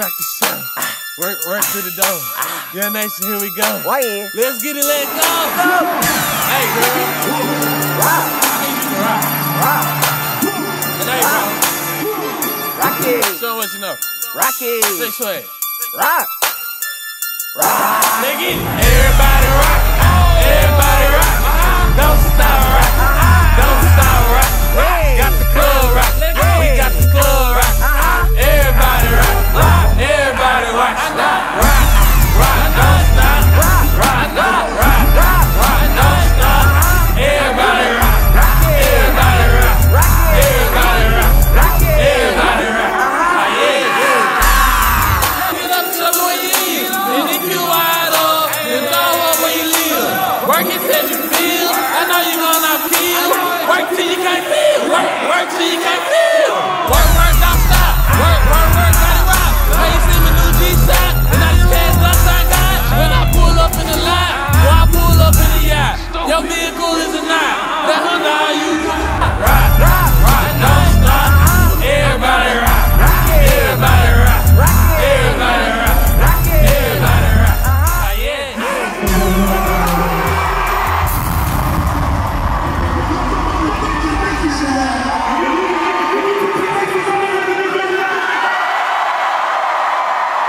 practice some. Work to the door. Young Nation, here we go. Why in? Let's get it, let's go. Hey, girl. Rock. I need you to rock. Rock. And hey, bro. Rocky. Show 'em what you know. Rocky. Say swag. Rock. Rock.